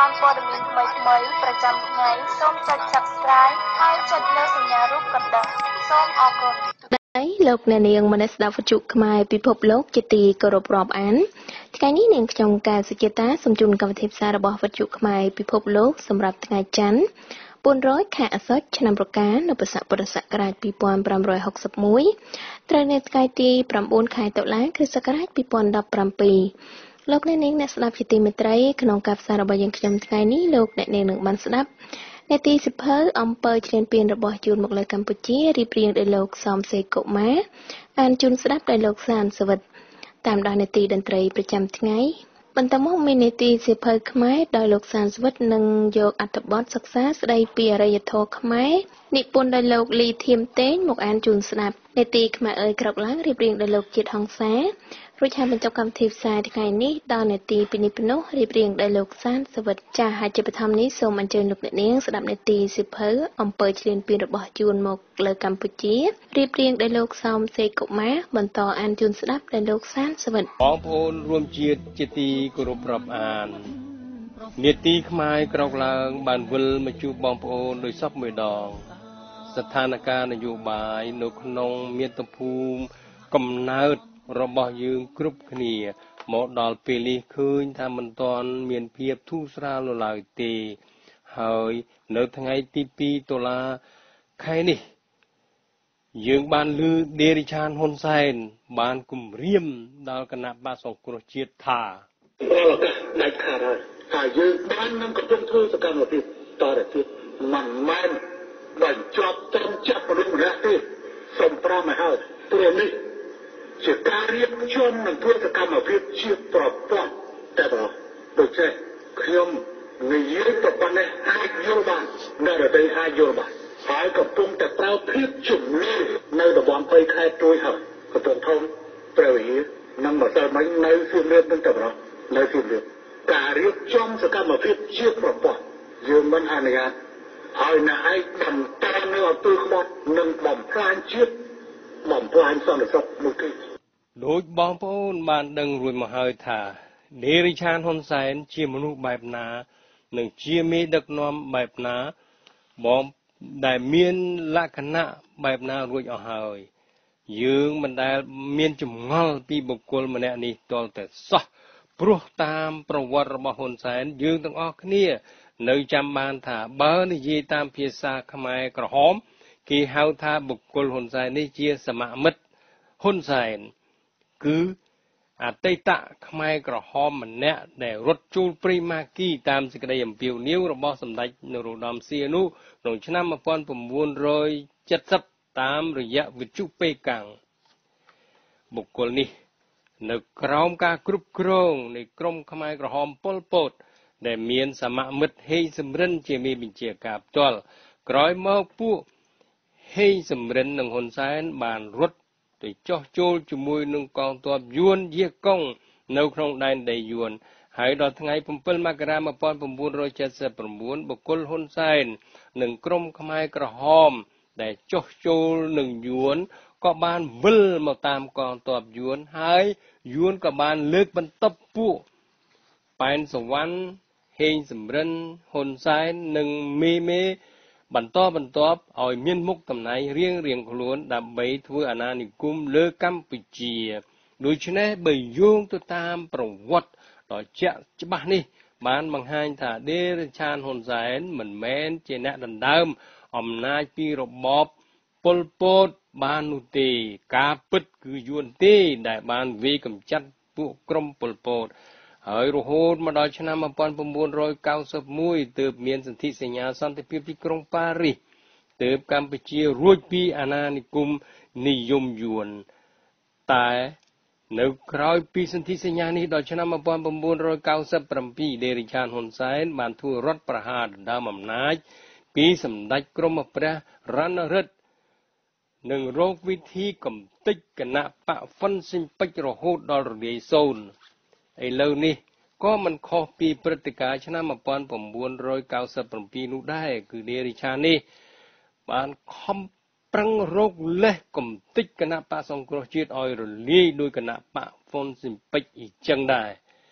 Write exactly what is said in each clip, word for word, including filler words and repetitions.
បានព័ត៌មានថ្មីៗប្រចាំថ្ងៃសូមចុច Subscribe ហើយចុចលើសញ្ញារូបកណ្ដឹងសូមអរគុណហើយលោកអ្នកនាងមនស្សស្ដាប់វិទ្យុខ្មែរពិភពលោកជាទីគោរពរាប់អានថ្ងៃនេះនាងខ្ញុំកែវសុជាតាសូមជូនកម្មវិធីផ្សាយរបស់វិទ្យុខ្មែរពិភពលោកសម្រាប់ថ្ងៃច័ន្ទបួនរយខែអាសត់ឆ្នាំរកានៅពុទ្ធសករាជពីរពាន់ប្រាំរយហកសិបមួយត្រូវនៅថ្ងៃទីប្រាំបួនខែតុលាគ្រិស្តសករាជពីរពាន់ដប់ប្រាំពីរលោកអ្នកនាងអ្នកស្ដាប់ជាទីមេត្រីក្នុងការផ្សាយរបស់យើងខ្ញុំថ្ងៃនេះលោកអ្នកនាងនឹងបានស្ដាប់នាទីសិភៅអំពើឈ្លានពានរបស់យួនមកលើកម្ពុជារៀបរៀងដោយលោកសំសេកុមារអានជូនស្ដាប់ដោយលោកសានសវិតតាមដាននាទីតន្ត្រីប្រចាំថ្ងៃបន្តមកមាននាទីសិភៅខ្មែរដោយលោកសានសវិតនឹងយកអត្ថបទសិក្សាស្ដីពីអរិយធម៌ខ្មែរនិពន្ធដោយលោកលីធៀមតេងមកអានជូនស្ដាប់នាទីខ្មែរអើយក្រោកឡើងរៀបរៀងដោយលោកជាតិហង្សារួចហើយបញ្ចប់កម្មវិធីផ្សាយថ្ងៃនេះដល់នាទីពីនេះពីនោះរៀបរៀងដោយលោកសានសវិតចាស់ហើយជាបឋមនេះសូមអញ្ជើញលោកអ្នកនាងស្ដាប់នាទីសិភៅអំពើឈ្លានពានរបស់យួនមកលើកម្ពុជារៀបរៀងដោយលោកសំសេកុមារបន្តអានជូនស្ដាប់ដោយលោកសានសវិតបងប្អូនរួមជាតិជាទីគោរពរាប់អាននាទីខ្មែរក្រោកឡើងបានវិលមកជួបបងប្អូនដោយសពមួយដងស្ថានភាពនយោបាយនៅក្នុងមាតុភូមិកំណើតរបស់យើងគ្រប់គ្នាមកដល់ពេលនេះឃើញថាមិនទាន់មានភាពធូរស្រាលនៅឡើយទេហើយនៅថ្ងៃទីពីរតុលាខែនេះយើងបានឮដេរិឆានហ៊ុនសែនបានគំរាមដល់គណៈបក្សសង្គ្រោះជាតិថាប្រកាសដាច់ខាតហើយហើយយើងបាននឹងកំពុងធ្វើសកម្មភាពតទៅទៀតមិនមែនបញ្ចប់ត្រឹមចាប់មនុស្សម្នាក់ទេសូមប្រាំឲ្យហើយព្រោះនេះជាការរៀបចំនិងធ្វើសកម្មភាពជាប្រព័ន្ធតែប៉ុណ្ណោះដូច្នេះខ្ញុំនិយាយទៅប៉ុណ្ណេះអាចយល់បាននៅរដូវអាចយល់បានហើយកំពុងតែប្រើភាពជំនឿនៅតំបន់ព្រៃខេត្តជួយហើយកំពុងធំព្រះវិហារនិងម្សិលមិញនៅសៀមរាបនឹងតែប៉ុណ្ណោះនៅសៀមរាបការរៀបចំសកម្មភាពជាប្រព័ន្ធយើងមិនអនុញ្ញាតឲ្យអ្នកឯងបន្តនៅអំពើក្បត់និងបំផ្លាញជាតិបំផ្លាញសន្តិសុខមួយទៀតដោយបងប្អូនបានដឹងរួចមកហើយថាដេរិឆានហ៊ុនសែនជាមនុស្សបែបណានិងជាមេដឹកនាំបែបណាបងដែលមានលក្ខណៈបែបណារួចអស់ហើយយើងមិនដែលមានចម្ងល់ពីបុគ្គលម្នាក់នេះទាល់តែសោះព្រោះតាមប្រវត្តិរបស់ហ៊ុនសែនយើងទាំងអស់គ្នានៅចាំបានថាបើនិយាយតាមភាសាខ្មែរក្រហមគេហៅថាបុគ្គលហ៊ុនសែននេះជាសមមិត្តហ៊ុនសែនគឺអតីតខ្មែរក្រហមម្នាក់ដែលរត់ចូលព្រៃម៉ាគីតាមសេចក្តីអំពាវនាវរបស់សម្ដេចនរោត្តមសីហនុក្នុងឆ្នាំmột nghìn chín trăm七十តាមរយៈវិទ្យុប៉េកាំងបុគ្គលនេះនៅក្រោមការគ្រប់គ្រងនៃក្រុមខ្មែរក្រហមប៉ុលពតដែលមានសមមិត្តហេងសំរិនជាមេបញ្ជាការផ្ទាល់ក្រោយមកពួកហេងសំរិននិងហ៊ុនសែនបានរត់ទៅចោះចូលជាមួយនឹងកងទ័ពយួនយាកុងនៅក្នុងដែនដីយួនហើយដល់ថ្ងៃ7មករាmột nghìn chín trăm七十九បុគ្គលហ៊ុនសែននិងក្រុមខ្មែរក្រហមដែលចោះចូលនឹងយួនក៏បានវិលមកតាមកងទ័ពយួនហើយយួនក៏បានលើកបន្ទប់ពួកប៉ែនសវណ្ណហេងសំរិនហ៊ុនសែននិងមេមេបន្តបន្ទាប់ឲ្យមានមុខតំណែងរៀងរៀងខ្លួនដើម្បីធ្វើអាណានិគមលើកម្ពុជាដូច្នេះបើយោងទៅតាមប្រវត្តិដ៏ជាក់ច្បាស់នេះបានបង្ហាញថាដេរិឆានហ៊ុនសែនមិនមែនជាអ្នកដណ្ដើមអំណាចពីរបបប៉ុលពតបាននោះទេការពិតគឺយួនទេដែលបានវាយកម្ចាត់ពួកក្រុមប៉ុលពតហើយរហូតមកដល់ឆ្នាំmột nghìn chín trăm chín mươi mốtទើបមានសន្ធិសញ្ញាសន្តិភាពទីក្រុងប៉ារីសទើបកម្ពុជារួចពីអាណានិគមនិយមយួនតែនៅក្រោយពីសន្ធិសញ្ញានេះដល់ឆ្នាំmột nghìn chín trăm chín mươi bảyដេរិឆានហ៊ុនសែនបានធ្វើរដ្ឋប្រហារដណ្ដើមអំណាចពីសម្ដេចក្រមព្រះរណរិទ្ធនិងរកវិធីកំទេចគណៈបកហ្វុនស៊ិនពេជ្ររហូតដល់រលាយសូន្យឥឡូវនេះក៏មិនខុសពីព្រឹត្តិការណ៍ឆ្នាំmột nghìn chín trăm chín mươi bảyនោះដែរគឺដេរិឆាននេះបានខំប្រឹងរកលេសកំទេចគណៈបកសង្គ្រោះជាតិឲ្យរលាយដោយគណៈបកហ្វុនស៊ិនពេជ្រអ៊ីចឹងដែរ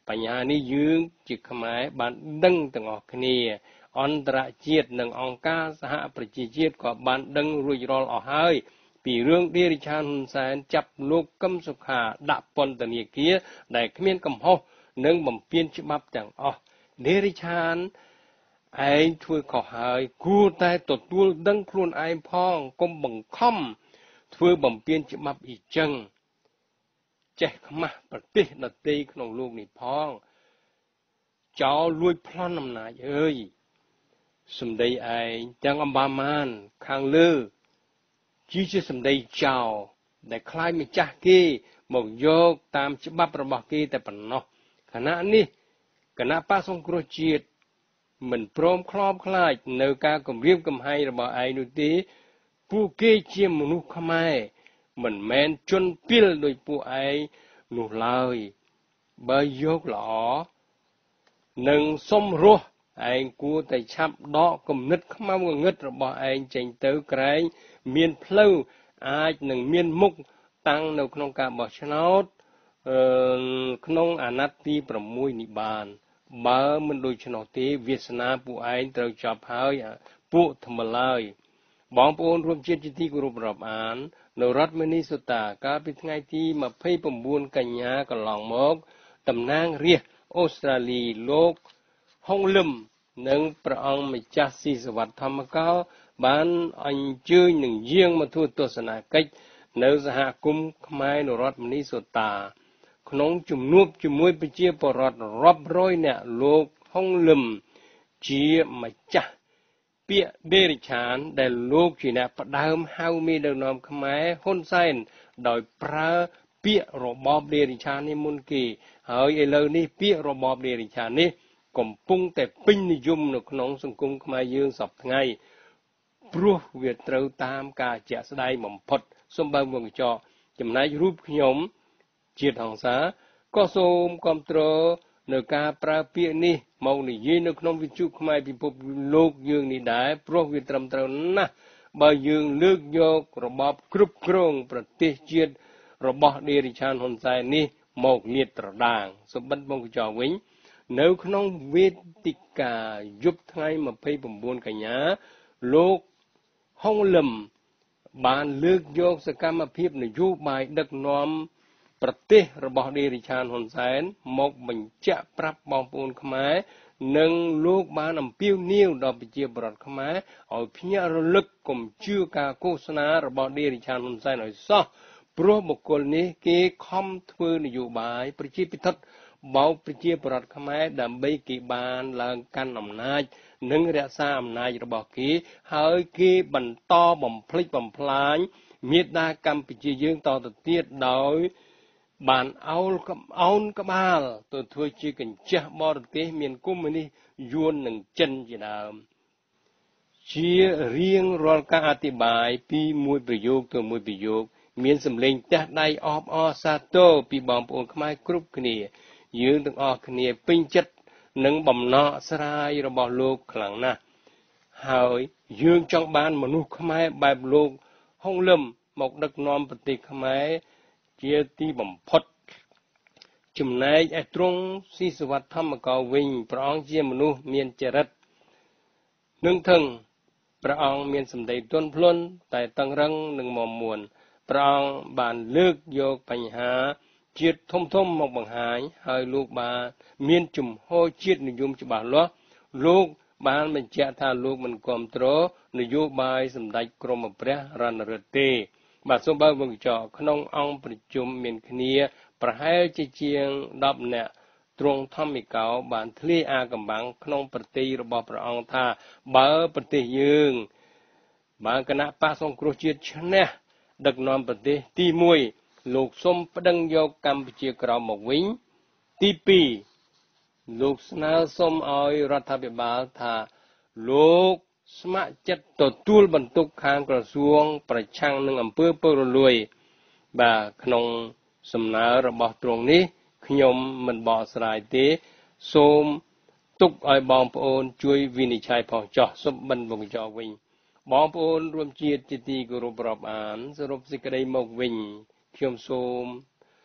បញ្ហានេះយើងជាខ្មែរបានដឹងទាំងអស់គ្នាអន្តរជាតិនិងអង្គការសហប្រជាជាតិក៏បានដឹងរួចរាល់អស់ហើយពីរឿងឌីរិឆានហ៊ុនសែនចាប់លោកកឹមសុខាដាក់ពន្ធនាគារដែលគ្មានកំហុសនិងបំពានច្បាប់ទាំងអស់ឌីរិឆានឯងធ្វើខុសហើយគួរតែទទួលដឹងខ្លួនឯងផងកុំបង្ខំធ្វើបំពានច្បាប់អ៊ីចឹងចេះខ្មាស់ប្រទេសដទៃក្នុងលោកនេះផងចោលលួចប្លន់អំណាចអើយសម្ដីឯងទាំងអំបាម៉ានខាងលើជាជាសម្ដីចោលដែលខ្លាចម្ចាស់គេមកយកតាមច្បាប់របស់គេតែប៉ុណ្ណោះខណៈនេះគណៈបក្សសង្គ្រោះជាតិមិនព្រមខ្លោបខ្លាចនៅការគម្រាមកំហែងរបស់ឯងនោះទេពួកគេជាមនុស្សខ្មែរមិនមែនជនពីលដោយពួកឯងនោះឡើយបើយកល្អនឹងសុំរស់ឯងគួរតែឆាប់ដកគំនិតខ្មៅងងឹតរបស់ឯងចេញទៅក្រែងមានផ្លូវអាចនឹងមានមុខតាំងនៅក្នុងការបោះឆ្នោតក្នុងអាណត្តិទីប្រាំមួយនេះបានបើមិនដូច្នោះទេវាសនាពួកឯងត្រូវចប់ហើយពួកថ្មឡើយបងប្អូនរួមជាតិជាទីគោរពរាប់អាននៅរដ្ឋមីនីសូតាកាលពីថ្ងៃទីម្ភៃប្រាំបួនកញ្ញាកន្លងមកតំណាងរាស្ត្រអូស្ត្រាលីលោកហុងលឹមនិងព្រះអង្គម្ចាស់ស៊ីសវត្ថធម្មកោបានអញ្ជើញនឹងយាងមកធ្វើទស្សនកិច្ចនៅសហគមន៍ខ្មែរនៅរដ្ឋមីនីសូតាក្នុងជំនួបជាមួយប្រជាពលរដ្ឋរាប់រយនាក់លោកហុងលឹមជាម្ចាស់ពាក្យដេរិឆានដែលលោកជាអ្នកផ្ដើមហៅមេដឹកនាំខ្មែរហ៊ុនសែនដោយប្រើពាក្យរបបដេរិឆាននេះមុនគេហើយឥឡូវនេះពាក្យរបបដេរិឆាននេះកំពុងតែពេញនិយមនៅក្នុងសង្គមខ្មែរយើងសពថ្ងៃព្រោះវាត្រូវតាមការជាក់ស្ដែងបំផុតសូមបើវងកញ្ចក់ចំណែករូបខ្ញុំជាតិហង្សាក៏សូមគាំទ្រនៅការប្រើពាក្យនេះមកនិយាយនៅក្នុងវិទ្យុខ្មែរពិភពលោកយើងនេះដែរព្រោះវាត្រឹមត្រូវណាស់បើយើងលើកយករបបគ្រប់គ្រងប្រទេសជាតិរបស់ដេរិឆានហ៊ុនសែននេះមកលាតត្រដាងសូមបិទវងកញ្ចក់វិញនៅក្នុងវេទិកាយប់ថ្ងៃម្ភៃប្រាំបួនកញ្ញាលោកហុងលឹមបានលើកយកសកម្មភាពនយោបាយដឹកនាំប្រទេសរបស់ដេរិឆានហ៊ុនសែនមកបញ្ជាក់ប្រាប់បងប្អូនខ្មែរនិងលោកបានអំពាវនាវដល់ប្រជាពលរដ្ឋខ្មែរឲ្យភ្ញាក់រលឹកកុំជឿការឃោសនារបស់ដេរិឆានហ៊ុនសែនឲ្យសោះព្រោះបុគ្គលនេះគេខំធ្វើនយោបាយប្រជាពិធបោកប្រជាពលរដ្ឋខ្មែរដើម្បីគេបានឡើងកាន់អំណាចនិងរក្សាអំណាចរបស់គេហើយគេបន្តបំភ្លេចបំផ្លាញមេដាកម្ពុជាយើងតទៅទៀតដោយបានអោលអោនក្បាលទៅធ្វើជាកញ្ចាស់បរទេសមានកុម្មុយនីសយួននិងចិនជាដើមជារៀងរាល់ការអធិប្បាយពីមួយប្រយោគទៅមួយប្រយោគមានសម្លេងទះដៃអបអរសាទរពីបងប្អូនខ្មែរគ្រប់គ្នាយើងទាំងអស់គ្នាពេញចិត្តនឹងបំណងស្រាយរបស់លោកខ្លាំងណាស់ហើយយើងចង់បានមនុស្សខ្មែរបែបលោកហុងលឹមមកដឹកនាំប្រទេសខ្មែរជាទីបំផុតចំណែកឯទ្រង់ស៊ីសវត្ថធម្មកោវិញព្រះអង្គជាមនុស្សមានចរិតនឹងធឹងព្រះអង្គមានសម្ដីទន់ភ្លន់តែតឹងរឹងនិងមាំមួនព្រះអង្គបានលើកយកបញ្ហាជាតិធំធំមកបង្ហាញហើយលោកបានមានជំហរជាតិនិយមច្បាស់លាស់លោកបានបញ្ជាក់ថាលោកមិនគ្រប់គ្រងនយោបាយសម្ដេចក្រមព្រះរណរដ្ឋទេបាទសូមបើកវងកញ្ចក់ក្នុងអង្គប្រជុំមានគ្នាប្រហែលជាជាងដប់នាក់ទ្រង់ធម្មិកោបានធ្លាយអាកំបាំងក្នុងប្រតិយរបស់ព្រះអង្គថាបើប្រទេសយើងបានគណៈបក្សសង្គ្រោះជាតិឈ្នះដឹកនាំប្រទេសទីមួយលោកសូមប្តឹងយកកម្ពុជាក្រោមមកវិញទីពីរលោកស្នើសុំឲ្យរដ្ឋាភិបាលថាលោកស្ម័គ្រចិត្តទទួលបន្ទុកខាងក្រសួងប្រឆាំងនឹងអំពើពុករលួយបាទក្នុងសំណើរបស់ទ្រង់នេះខ្ញុំមិនបកស្រាយទេសូមទុកឲ្យបងប្អូនជួយវិនិច្ឆ័យផងចោះសុំបិណ្ឌវងកញ្ចក់វិញបងប្អូនរួមជាតិជាទីគោរពរាប់អានសរុបសេចក្តីមកវិញខ្ញុំសូម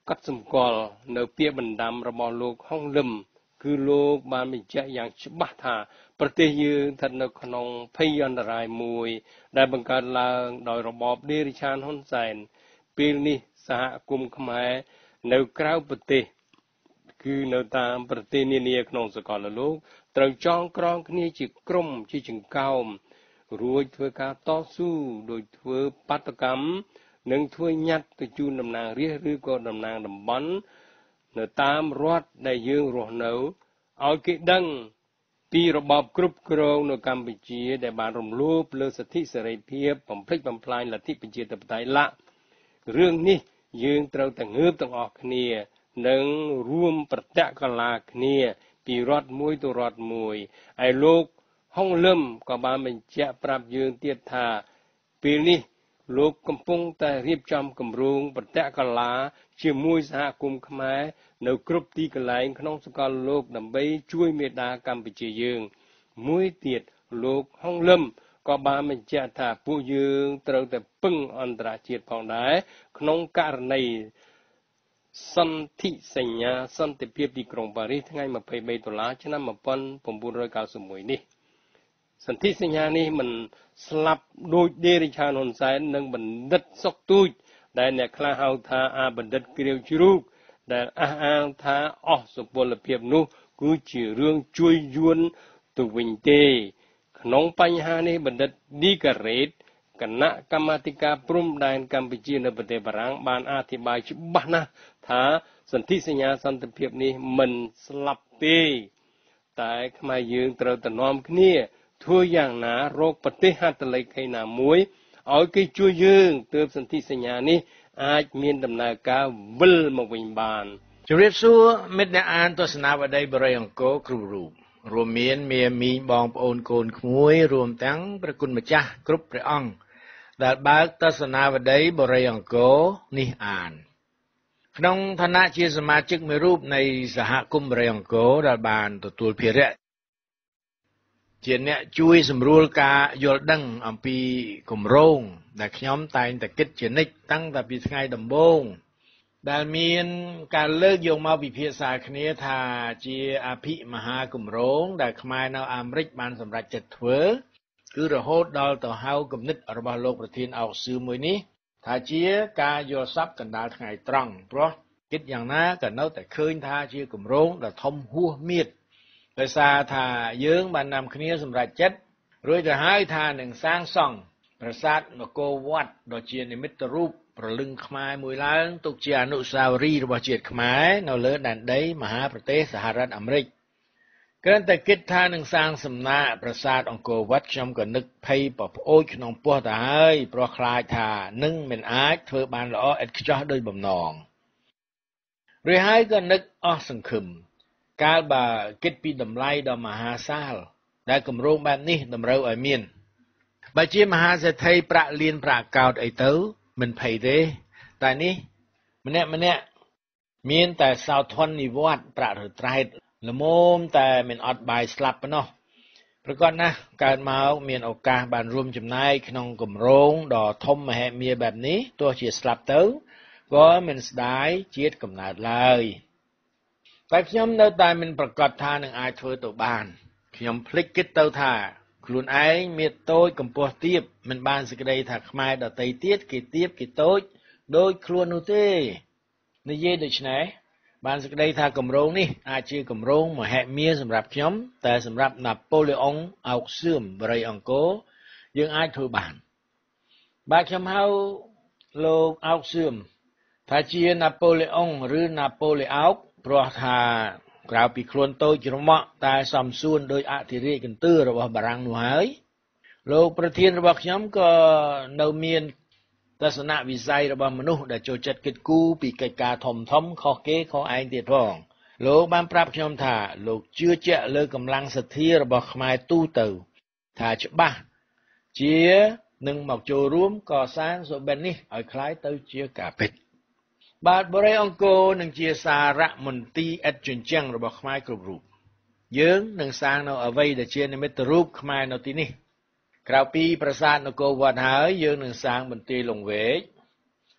កត់សម្គាល់នៅពាក្យបណ្ដាំរបស់លោកហុងលឹមគឺលោកបានបញ្ជាក់យ៉ាងច្បាស់ថាប្រទេសយើងស្ថិតនៅក្នុងភ័យអន្តរាយមួយដែលបង្កើតឡើងដោយរបបឌីរីឆានហ៊ុនសែនពេលនេះសហគមន៍ខ្មែរនៅក្រៅប្រទេសគឺនៅតាមប្រទេសនានាក្នុងសកលលោកត្រូវចងក្រងគ្នាជាក្រុមជាចង្កោមរួចធ្វើការតស៊ូដោយធ្វើបាតកម្មនិងធ្វើញត្តិទៅជូនតំណាងរាស្ត្រឬក៏តំណាងតំបន់នៅតាមរដ្ឋដែលយើងរស់នៅឲ្យគេដឹងពីរបបគ្រប់គ្រងនៅកម្ពុជាដែលបានរំលោភលើសិទ្ធិសេរីភាពបំផ្លិចបំផ្លាញលទ្ធិប្រជាធិបតេយ្យឡាក់រឿងនេះយើងត្រូវតែងើបទាំងអស់គ្នានិងរួមប្រតិកលាគ្នាពីរដ្ឋមួយទៅរដ្ឋមួយហើយលោកហុងលឹមក៏បានបញ្ជាក់ប្រាប់យើងទៀតថាពេលនេះលោកកំពុងតែរៀបចំគម្រោងប្រតិកលាជាមួយសហគមន៍ខ្មែរនៅគ្រប់ទីកន្លែងក្នុងសកលលោកដើម្បីជួយមេដាកម្ពុជាយើងមួយទៀតលោកហុងលឹមក៏បានបញ្ជាក់ថាពួកយើងត្រូវតែពឹងអន្តរជាតិផងដែរក្នុងករណីសន្ធិសញ្ញាសន្តិភាពទីក្រុងប៉ារីសថ្ងៃម្ភៃបីដុល្លារឆ្នាំmột nghìn chín trăm chín mươi mốtនេះសន្ធិសញ្ញានេះមិនស្លាប់ដោយដេរិឆានហ៊ុនសែននិងបណ្ឌិតសុកទូចដែលអ្នកខ្លះហៅថាអាបណ្ឌិតគ្រាវជ្រូកដែលអះអាងថាអស់សុពលភាពនោះគឺជារឿងជួយយួនទៅវិញទេក្នុងបញ្ហានេះបណ្ឌិតឌីការ៉េតគណៈកម្មាធិការព្រំដែនកម្ពុជានៅប្រទេសបារាំងបានអធិប្បាយច្បាស់ណាស់ថាសន្ធិសញ្ញាសន្តិភាពនេះមិនស្លាប់ទេតែខ្មែរយើងត្រូវតែនាំគ្នាធ្វើយ៉ាងណារកប្រទេសហត្ថលេខីណាមួយឲ្យគេជួយយើងទើបសន្ធិសញ្ញានេះអាចមានដំណើរការវិលមកវិញបានជម្រាបសួរមិត្តអ្នកអានទស្សនាវដ្តីបរិយអង្គរគ្រប់រូបរួមមានមាមីងបងប្អូនកូនក្មួយរួមទាំងព្រះគុណម្ចាស់គ្រប់ព្រះអង្គដែលបើកទស្សនាវដ្តីបរិយអង្គរនេះអានក្នុងឋានៈជាសមាជិកមួយរូបនៃសហគមន៍បរិយអង្គរដែលបានទទួលភារៈជាអ្នកជួយសម្រួលការយល់ដឹងអំពីគម្រោងដែលខ្ញុំតែងតែគិតជានិច្ចតាំងតែពីថ្ងៃដំបូងដែលមានការលើកយកមកពិភាក្សាគ្នាថាជាអភិមហាគម្រោងដែលខ្មែរនៅអាមេរិកបានសម្រេចចិត្តធ្វើគឺរហូតដល់ទៅហៅគំនិតរបស់លោកប្រធានអោកសឿមួយនេះថាជាការយល់សប្តិកណ្ដាលថ្ងៃត្រង់ព្រោះគិតយ៉ាងណាក៏នៅតែឃើញថាជាគម្រោងដ៏ធំហួសមៀតដោយសារថាយើងបាននាំគ្នាសម្រេចចិត្តរួចទៅហើយថានឹងសាងសង់ប្រាសាទនគរវត្តដ៏ជានិមិត្តរូបប្រលឹងខ្មែរមួយឡើងទុកជាអនុស្សាវរីយ៍របស់ជាតិខ្មែរនៅលើដែនដីមហាប្រទេសសហរដ្ឋអាមេរិកគ្រាន់តែគិតថានឹងសាងសំណាក់ប្រាសាទអង្គរវត្តខ្ញុំក៏នឹកភ័យប្រប្អូចក្នុងពោះទៅហើយព្រោះខ្លាចថានឹងមិនអាចធ្វើបានល្អឥតខ្ចោះដោយបំណងរួចហើយក៏នឹកអស់សង្ឃឹមកាលបើគិតពីតម្លៃដ៏មហាសាលដែលគម្រោងបែបនេះតម្រូវឲ្យមានបើជាមហាសេដ្ឋីប្រាក់លានប្រាក់កោដអីទៅមិនភ័យទេតែនេះម្នាក់ម្នាក់មានតែសោធននិវត្តន៍ប្រាក់រត្រែតល្មមតែមិនអត់បាយស្លាប់ប៉ុណ្ណោះប្រកបណាស់កើតមកមានឱកាសបានរួមចំណែកក្នុងគម្រោងដ៏ធំមហិមាបែបនេះទោះជាស្លាប់ទៅក៏មិនស្ដាយជាតិកំណើតឡើយតែខ្ញុំនៅតែមិនប្រកាសថានឹងអាចធ្វើទៅបានខ្ញុំភ្លេចគិតទៅថាខ្លួនឯងមានតូចកម្ពស់ទាបមិនបានសេចក្តីថាខ្មែរដតីទៀតគេទាបគេតូចដូចខ្លួននោះទេនិយាយដូច្នេះបានសេចក្តីថាគម្រោងនេះអាចជាគម្រោងមហិមាសម្រាប់ខ្ញុំតែសម្រាប់ណាប៉ូលេអុងអោកសឿមបរិយអង្គរយើងអាចធ្វើបានបាទខ្ញុំហៅលោកអោកសឿមថាជាណាប៉ូលេអុងឬណាប៉ូលេអោកព្រោះថាក្រៅពីខ្លួនតូចច្រមុះតែសំសួនដោយអធិរាជកន្ទឿរបស់បារាំងនោះហើយលោកប្រធានរបស់ខ្ញុំក៏នៅមានទស្សនវិស័យរបស់មនុស្សដែលចូលចិត្តគិតគូរពីកិច្ចការធំធំខុសគេខុសឯងទៀតផងលោកបានប្រាប់ខ្ញុំថាលោកជឿជាក់លើកម្លាំងសទ្ធារបស់ខ្មែរទូទៅថាច្បាស់ជានឹងមកចូលរួមកសាងសុបិននេះឲ្យคล้ายទៅជាការពិតបាទបរិយអង្គរនឹងជាសារមន្ទីរឥតជញ្ជាំងរបស់ខ្មែរគ្រប់រូបយើងនឹងសាងនៅអ្វីដែលជានិមិត្តរូបខ្មែរនៅទីនេះក្រៅពីប្រាសាទនគរវត្តហើយយើងនឹងសាងបន្ទាយលង្វែក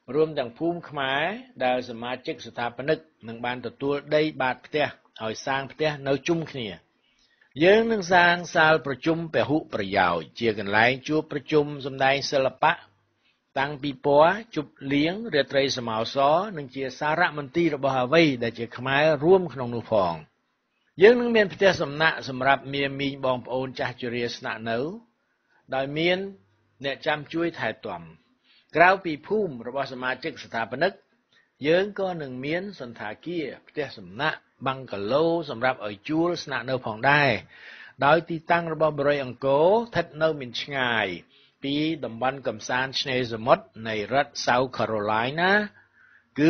រួមទាំងភូមិខ្មែរដែលសមាជិកស្ថាបនិកនឹងបានទទួលដីបាតផ្ទះឲ្យសាងផ្ទះនៅជុំគ្នាយើងនឹងសាងសាលប្រជុំពហុប្រយោជន៍ជាកន្លែងជួបប្រជុំសម្ដែងសិល្បៈតាំងពីពណ៌ជប់លៀងរាត្រីសមោសរនិងជាសារមន្ទីររបស់អ្វីដែលជាខ្មែររួមក្នុងនោះផងយើងនឹងមានផ្ទះសំណាក់សម្រាប់មាមីងបងប្អូនចាស់ជរាស្នាក់នៅដោយមានអ្នកចាំជួយថែទាំក្រៅពីភូមិរបស់សមាជិកស្ថាបនិកយើងក៏នឹងមានសន្តាគារផ្ទះសំណាក់បាំងកាឡូសម្រាប់ឲ្យជួលស្នាក់នៅផងដែរដោយទីតាំងរបស់បរិយាអង្គរស្ថិតនៅមិនឆ្ងាយពីតំបន់កំសាន្តឆ្នេរសមុទ្រនៃរដ្ឋ South Carolina គឺ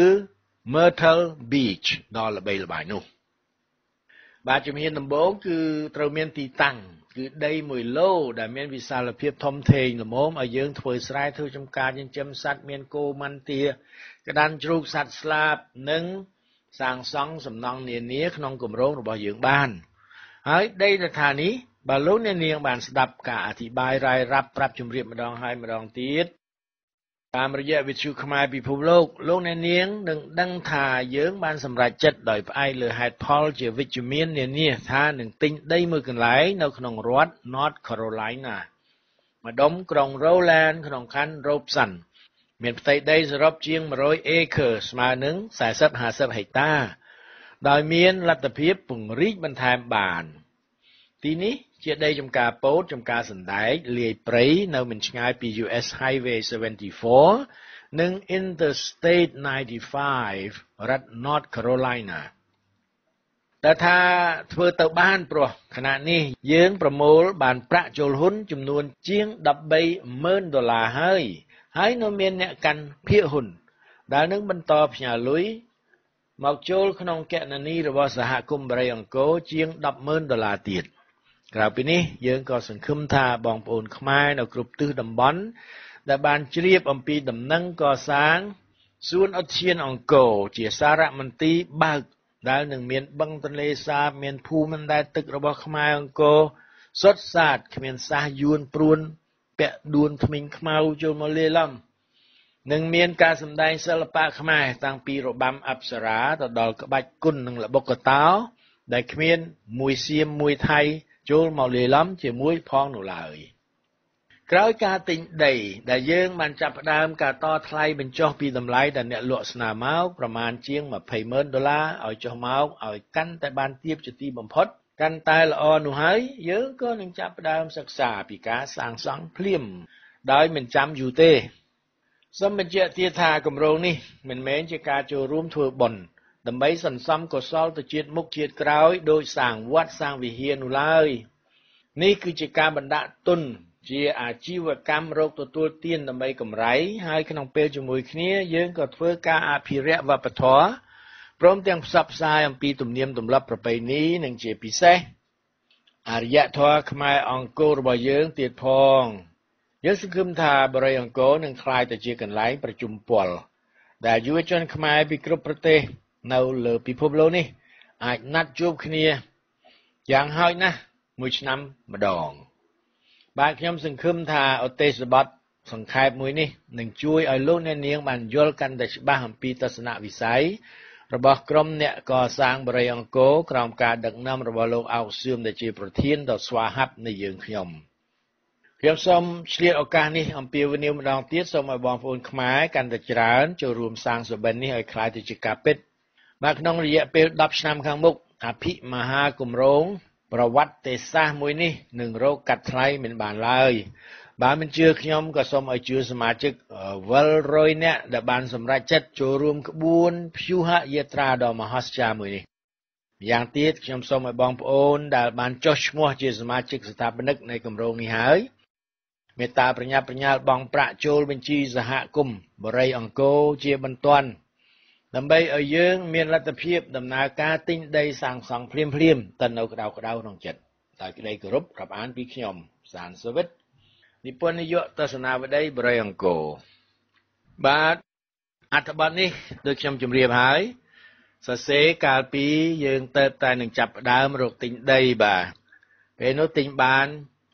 Myrtle Beach ដល់ល្បីល្បាញនោះបាទជំហានដំបូងគឺត្រូវមានទីតាំងគឺដីមួយឡូដែលមានវិសាលភាពធំធេងល្មមឲ្យយើងធ្វើស្រែធ្វើចំការចិញ្ចឹមសត្វមានគោម៉ាន់ទាក្តាន់ជ្រូកសត្វស្លាបនិងសាងសង់សំណង់នានាក្នុងគម្រោងរបស់យើងបានហើយដីដែលថានេះបើលោកអ្នកនាងបានស្ដាប់ការអធិប្បាយរាយរាប់ប្រាប់ជម្រាបម្ដងហើយម្ដងទៀតតាមរយៈវិទ្យុខ្មែរពិភពលោកលោកអ្នកនាងនឹងដឹងថាយើងបានសម្រេចចិត្តដោយផ្អែកលើហេតុផលជាវិជ្ជមាននានាថានឹងទិញដីមួយកន្លែងនៅក្នុងរដ្ឋ North Carolina ម្ដុំក្រុង Rowland ក្នុងខណ្ឌ Robeson មានផ្ទៃដីសរុបជាងone hundred acre ស្មើនឹងforty to fiftyហិកតាដោយមានលទ្ធភាពពង្រីកបន្ថែមបានទីនេះជាដីចំការពោតចំការសណ្ដែកលាយព្រៃនៅមិនឆ្ងាយពី U S Highway seventy-four និង Interstate ninety-five រដ្ឋ North Carolina តែថាធ្វើទៅបានព្រោះខណៈនេះយើងប្រមូលបានប្រាក់ចូលហ៊ុនចំនួនជាងthirteen thousandដុល្លារហើយហើយនៅមានអ្នកកាន់ភាគហ៊ុនដែលនឹងបន្តផ្ញើលុយមកចូលក្នុងគណនីរបស់សហគមន៍បរិយាអង្គរជាងten thousandដុល្លារទៀតក្រៅពីនេះយើងក៏សង្ឃឹមថាបងប្អូនខ្មែរនៅគ្រប់ទិសតំបន់ដែលបានជ្រាបអំពីដំណឹងកសាងសួនឧទ្យានអង្គរជាសារមន្ទីរបើកដែលនឹងមានបឹងទន្លេសាបមានភូមិបណ្ដែតទឹករបស់ខ្មែរអង្គរសុទ្ធសាធគ្មានសះយួនព្រួនពាក់ដួនធ្មេញខ្មៅចូលមកលាយឡំនឹងមានការសម្ដែងសិល្បៈខ្មែរតាំងពីរបាំអប្សរាទៅដល់ក្បាច់គុននិងល្បុក្កតោដែលគ្មានមួយសៀមមួយថៃចូលមកលាយឡំជាមួយផងនោះឡើយក្រោយការទិញដីដែលយើងបានចាប់ផ្ដើមការតថ្លៃបញ្ចុះពីតម្លៃដែលអ្នកលក់ស្នើមកប្រមាណជាងtwenty thousandដុល្លារឲ្យចុះមកឲ្យកាន់តែបានទាបជាទីបំផុតកាន់តែល្អនោះហើយយើងក៏នឹងចាប់ផ្ដើមសិក្សាពីការសាងសង់ភ្លាមដោយមិនចាំយូរទេសូមបញ្ជាក់ទៀតថាគម្រោងនេះមិនមែនជាការចូលរួមធ្វើបុណ្យដើម្បីសន្សំកុសលទៅជាតិមុខជាតិក្រោយដោយសាងវត្តសាងវិហារនោះឡើយនេះគឺជាការបណ្ដាក់ទុនជាអាជីវកម្មរកទទួលទានដើម្បីកម្រៃហើយក្នុងពេលជាមួយគ្នាយើងក៏ធ្វើការអភិរក្សវប្បធម៌ព្រមទាំងផ្សព្វផ្សាយអំពីទំនៀមទម្លាប់ប្រពៃណីនិងជាពិសេសអរិយធម៌ខ្មែរអង្គររបស់យើងទៀតផងយើងសង្ឃឹមថាបរិយាអង្គរនឹងក្លាយទៅជាកន្លែងប្រជុំពលដែលយុវជនខ្មែរពីគ្រប់ប្រទេសនៅលើពិភពលោកនេះអាចណាត់ជួបគ្នាយ៉ាងហោចណាស់មួយឆ្នាំម្ដងបាទខ្ញុំសង្ឃឹមថាឧទ្ទេសបទសង្ខេបមួយនេះនឹងជួយឲ្យលោកអ្នកនាងបានយល់កាន់តែច្បាស់អំពីទស្សនវិស័យរបស់ក្រុមអ្នកកសាងបរិយាអង្គរក្រោមការដឹកនាំរបស់លោកអោកសឿមដែលជាប្រធានដ៏ស្វាហាប់នៃយើងខ្ញុំខ្ញុំសូមឆ្លៀតឱកាសនេះអំពាវនាវម្ដងទៀតសូមឲ្យបងប្អូនខ្មែរកាន់តែច្រើនចូលរួមសាងសុបិននេះឲ្យคล้ายទៅជាការពិតបាទក្នុងរយៈពេលtenឆ្នាំខាងមុខអភិមហាគម្រោងប្រវត្តិសាស្ត្រមួយនេះនឹងរកកាត់ថ្លៃមិនបានឡើយបើមិនជឿខ្ញុំក៏សូមឲ្យជឿសមាជិកវិលone hundredនាក់ដែលបានសម្រេចចិត្តចូលរួមក្បួនព្យុហយាត្រាដ៏មហស្ចារ្យមួយនេះម្យ៉ាងទៀតខ្ញុំសូមឲ្យបងប្អូនដែលបានចុះឈ្មោះជាសមាជិកស្ថាបនិកនៃគម្រោងនេះហើយមេត្តាប្រញាប់ប្រញាល់បង់ប្រាក់ចូលបញ្ជីសហគមន៍បរិយាអង្គរជាបន្ទាន់ដើម្បីឲ្យយើងមានលទ្ធភាពដំណើរការទិញដីសាងសង់ភ្លាមភ្លាមទៅនៅក្តៅក្តៅក្នុងចិត្តដោយក្តីគោរពរាប់អានពីខ្ញុំសានសវិតនិពន្ធនាយកទស្សនាវដ្តីបរិយាអង្គរបាទអត្ថបទនេះដូចខ្ញុំជម្រាបហើយសរសេរកាលពីយើងទៅតែនឹងចាប់ផ្ដើមរកទិញដីបាទពេលនោះទិញបាន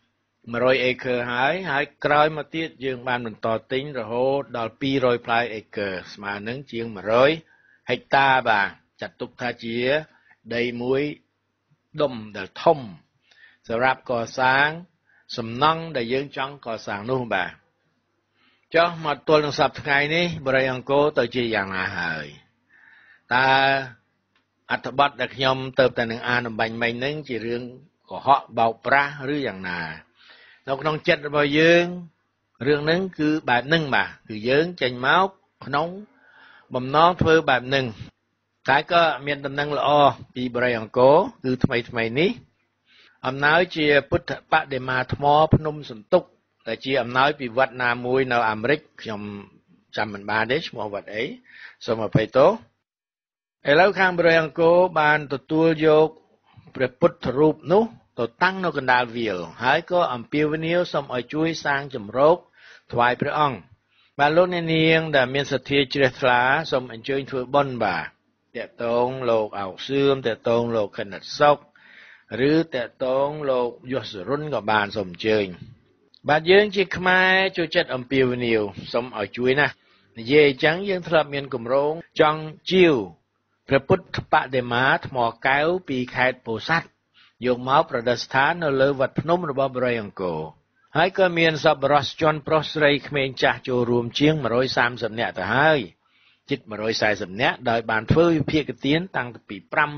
một trămเอเคอร์ហើយហើយក្រោយមកទៀតយើងបានបន្តទិញរហូតដល់ពីររយផ្លែអេเคอร์ស្មើនឹងជាងmột trămហិកតាបាទចាត់ទុកថាជាដីមួយដុំដែលធំសម្រាប់កសាងសំណង់ដែលយើងចង់កសាងនោះបាទចុះមកទល់នឹងសប្តាហ៍ថ្ងៃនេះបរិយាអង្គរទៅជាយ៉ាងណាហើយតើអត្ថបទដែលខ្ញុំទៅតែនឹងអានអំបញ្ញមិញហ្នឹងជារឿងកុហកបោកប្រាស់ឬយ៉ាងណានៅក្នុងចិត្តរបស់យើងរឿងហ្នឹងគឺបែបហ្នឹងបាទគឺយើងចេញមកក្នុងបំណងធ្វើបែបហ្នឹងតែក៏មានដំណឹងល្អពីបរិយាអង្គរគឺថ្មីថ្មីនេះអំណោយជាពុទ្ធបដិមាថ្មភ្នំសន្ទុកដែលជាអំណោយពីវត្តណាមួយនៅអាមេរិកខ្ញុំចាំមិនបានទេឈ្មោះវត្តអីសូមអភ័យទោសឥឡូវខាងបរិយាអង្គរបានទទួលយកព្រះពុទ្ធរូបនោះទៅតាំងនៅកណ្ដាលវាលហើយក៏អំពាវនាវសូមឲ្យជួយសាងជំរកថ្វាយព្រះអង្គបាទលោកអ្នកនាងដែលមានសទ្ធាជ្រះថ្លាសូមអញ្ជើញធ្វើបុណ្យបាទតេតងលោកអោកសឿមតេតងលោកខនិតសុកឬតេតងលោកយសរុនក៏បានសូមអញ្ជើញបាទយើងជាខ្មែរចូលចិត្តអំពាវនាវសូមឲ្យជួយណានិយាយអញ្ចឹងយើងធ្លាប់មានគម្រោងចង់ជាវព្រះពុទ្ធបដិមាថ្មកែវពីខេត្តពោធិ៍សាត់យកមកប្រតិស្ថាននៅលើវត្តភ្នំរបស់បរិយាអង្គរហើយក៏មានសប្បុរសជនប្រុសស្រីក្មេងចាស់ចូលរួមជាងmột trăm ba mươiនាក់ទៅហើយជិតmột trăm bốn mươiនាក់ដោយបានធ្វើវិភាគទានតាំងពី500 300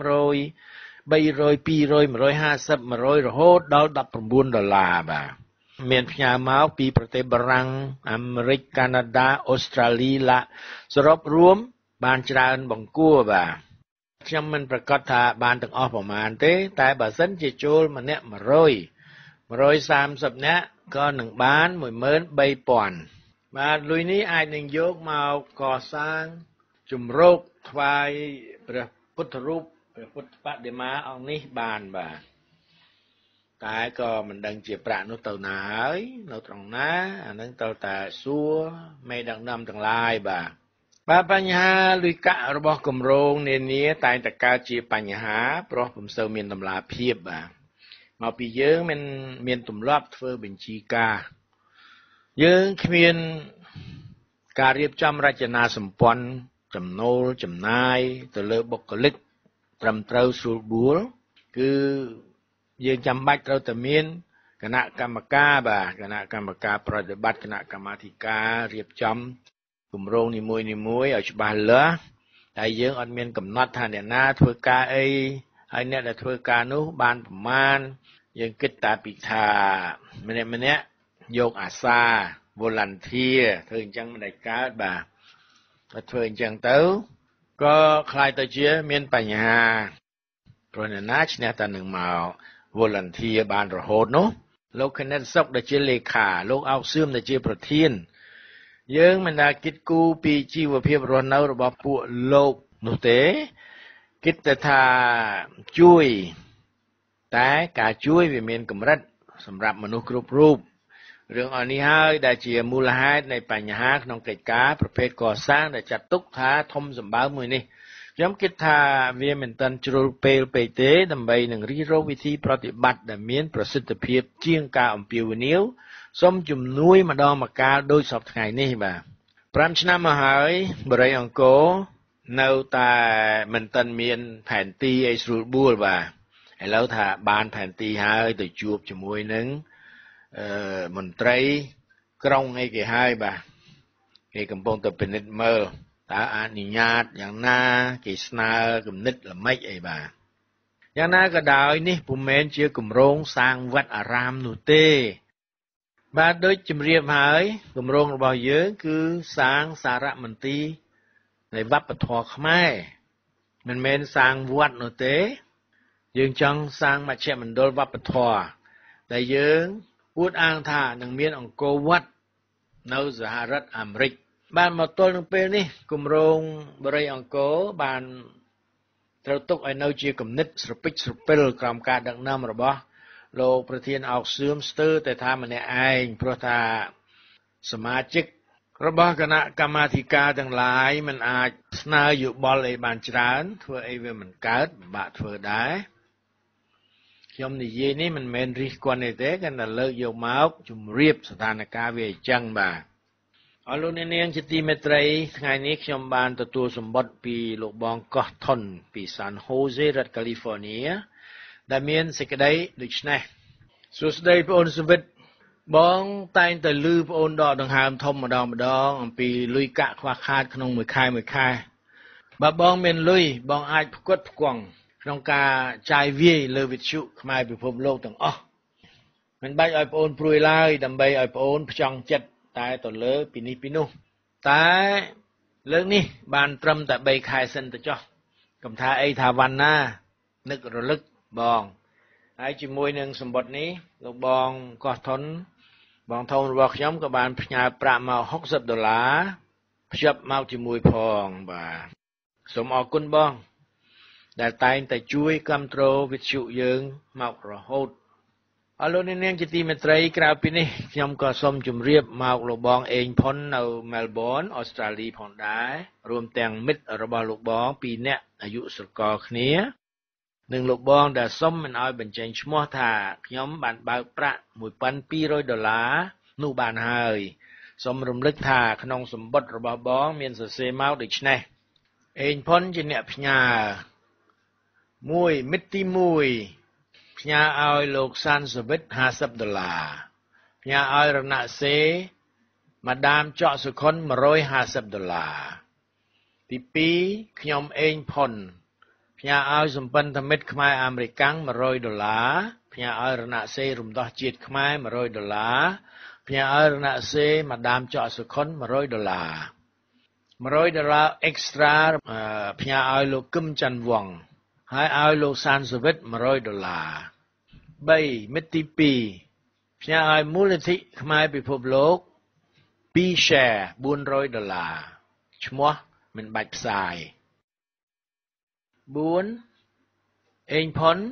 200 150 100រហូតដល់ដប់៩ដុល្លារបាទមានផ្ញើមកពីប្រទេសបារាំងអាមេរិកកាណាដាអូស្ត្រាលីឡាសរុបរួមបានច្រើនបង្គួរបាទខ្ញុំមិនប្រកាសថាបានទាំងអស់ប្រមាណទេតែបើសិនជាចូលម្នាក់100 130នាក់ក៏នឹងបានmột nghìn ba trămបាទលុយនេះអាចនឹងយកមកកសាងជំរកថ្វាយព្រះពុទ្ធរូបព្រះពុទ្ធបដិមាអង្គនេះបានបាទតែក៏មិនដឹងជាប្រាក់នោះទៅណាហើយនៅត្រង់ណាអានឹងត្រូវតែសួរមេដឹកនាំទាំងឡាយបាទបាទបញ្ហាលុយកាក់របស់គម្រោងនានាតែងតែកើតជាបញ្ហាព្រោះពុំសូវមានតម្លាភាពបាទមកពីយើងមិនមានទម្លាប់ធ្វើបញ្ជីការយើងគ្មានការរៀបចំរចនាសម្ព័ន្ធចំណូលចំណាយទៅលើបុគ្គលិកត្រឹមត្រូវស្រួលបួលគឺយើងចាំបាច់ត្រូវតែមានគណៈកម្មការបាទគណៈកម្មការប្រតិបត្តិគណៈកម្មាធិការរៀបចំគម្រោងនីមួយៗឲ្យច្បាស់លាស់តែយើងអត់មានកំណត់ថាអ្នកណាធ្វើការអីហើយអ្នកដែលធ្វើការនោះបានប្រមាណយើងគិតតែពីថាម្នាក់ម្នាក់យកអាសា volunteer ធ្វើអញ្ចឹងមិនដែលកើតបាទតែធ្វើអញ្ចឹងទៅក៏ខ្លាយទៅជាមានបញ្ហាព្រោះអ្នកណាឈ្នះតែនឹងមក volunteer បានរហូតនោះលោកខនិតសុកដែលជាលេខាលោកអោកសឿមដែលជាប្រធានយើងមិនដែលគិតគូរពីជីវភាពរស់នៅរបស់ពួកលោកនោះទេគិតតែថាជួយតែការជួយវាមានកម្រិតសម្រាប់មនុស្សគ្រប់រូបរឿងអស់នេះហើយដែលជាមូលហេតុនៃបញ្ហាក្នុងកិច្ចការប្រភេទកសាងដែលចាត់ទុកថាធំសម្បើមមួយនេះខ្ញុំគិតថាវាមិនទាន់ជ្រុលពេលពេកទេដើម្បីនឹងរិះរកវិធីប្រតិបត្តិដែលមានប្រសិទ្ធភាពជាងការអំពាវនាវសូមជំនួយម្ដងម្កាលដូចសពថ្ងៃនេះបាទ5ឆ្នាំមកហើយបរិយាអង្គរនៅតែមិនទាន់មានផែនទីឲ្យស្រួលបួលបាទឥឡូវថាបានផែនទីហើយទៅជួបជាមួយនឹងអឺមន្ត្រីក្រុងអីគេហើយបាទគេកំពុងតែពិនិត្យមើលតើអនុញ្ញាតយ៉ាងណាគេស្នើគំនិតល្មិចអីបាទយ៉ាងណាក៏ដោយនេះពុំមែនជាគម្រោងសាងវត្តអារាមនោះទេបាទដូចជំរាបហើយគម្រោងរបស់យើងគឺសាងសារមន្ទីរនៃវប្បធម៌ខ្មែរមិនមែនសាងវត្តនោះទេយើងចង់សាងមជ្ឈមណ្ឌលវប្បធម៌ដែលយើងអួតអាងថានឹងមានអង្គរវត្តនៅសហរដ្ឋអាមេរិកបានមកទល់នឹងពេលនេះគម្រោងបរិយាអង្គរបានត្រូវទុកឲ្យនៅជាគំនិតស្រពេចស្រពិលក្រោមការដឹកនាំរបស់លោកប្រធានអោកសឿមស្ទើរតែថាម្នាក់ឯងព្រោះថាសមាជិករបស់គណៈកម្មាធិការទាំងឡាយមិនអាចស្នើយោបល់អីបានច្រើនធ្វើអីវាមិនកើតពិបាកធ្វើដែរខ្ញុំនិយាយនេះមិនមែនរិះគន់ទេគ្រាន់តែលើកយកមកជម្រាបស្ថានភាពវាអញ្ចឹងបាទអរលោកអ្នកនាងជាទីមេត្រីថ្ងៃនេះខ្ញុំបានទទួលសម្បត្តិពីលោកបងកោះថុនពី San Jose រដ្ឋ California ដែលមានសេចក្តីដូចនេះសួស្តីបងអូនសវិតបងតែងតែឮបងអូនដកដង្ហើមធំម្ដងម្ដងអំពីលុយកាក់ខ្វះខាតក្នុងមួយខែមួយខែបើបងមានលុយបងអាចផ្គត់ផ្គង់ក្នុងការចាយវាយលើវិទ្យុខ្មែរពិភពលោកទាំងអស់មិនបាច់ឲ្យបងអូនព្រួយឡើយដើម្បីឲ្យបងអូនផ្ចង់ចិត្តតែទៅលើពីនេះពីនោះតែលើកនេះបានត្រឹមតែបីខែសិនទៅចុះកុំថាអីថាវណ្ណណានឹករលឹកបងហើយជាមួយនឹងសម្បត្តិនេះលោកបងកោះថុនបងធំរបស់ខ្ញុំក៏បានផ្ញើប្រាក់មកហុកសិបដុល្លារភ្ជាប់មកជាមួយផងបាទសូមអរគុណបងដែលតែងតែជួយគាំទ្រវិទ្យុយើងមករហូតអរលោកអ្នកនាងជាទីមេត្រីក្រៅពីនេះខ្ញុំក៏សូមជម្រាបមកលោកបងអេងផុននៅ Melbourne អូស្ត្រាលីផងដែររួមទាំងមិត្តរបស់លោកបងពីរនាក់អាយុស្រកលគ្នានិងលោកបងដែលសុំមិនឲ្យបញ្ចេញឈ្មោះថាខ្ញុំបានបើកប្រាក់មួយពាន់ពីររយដុល្លារនោះបានហើយសូមរំលឹកថាក្នុងសម្បត្តិរបស់បងមានសរសេរមកដូចនេះអេងផុនជាអ្នកផ្ញើមួយមិត្តទីមួយផ្ញើឲ្យលោកសានសវិតห้าสิบដុល្លារផ្ញើឲ្យរណសេម៉ាដាមចော့សុខុនmột trămห้าสิบដុល្លារទីពីរខ្ញុំអេងផុនផ្ញើឲ្យសម្ព័ន្ធមិត្តខ្មែរអាមេរិកាំងmột trămដុល្លារផ្ញើឲ្យរណសេរំដោះជាតិខ្មែរmột trămដុល្លារផ្ញើឲ្យរណសេម៉ាដាមចော့សុខុនmột trămដុល្លារmột trămដុល្លារ extra ផ្ញើឲ្យលោកគឹមច័ន្ទវង្សហើយឲ្យលោកសានសវិតmột trămដុល្លារបីមិត្តទីពីរផ្ញើឲ្យមូលនិធិខ្មែរពិភពលោកពីរ share bốn trămដុល្លារឈ្មោះមិនបាច់ផ្សាយbốnអេងផុន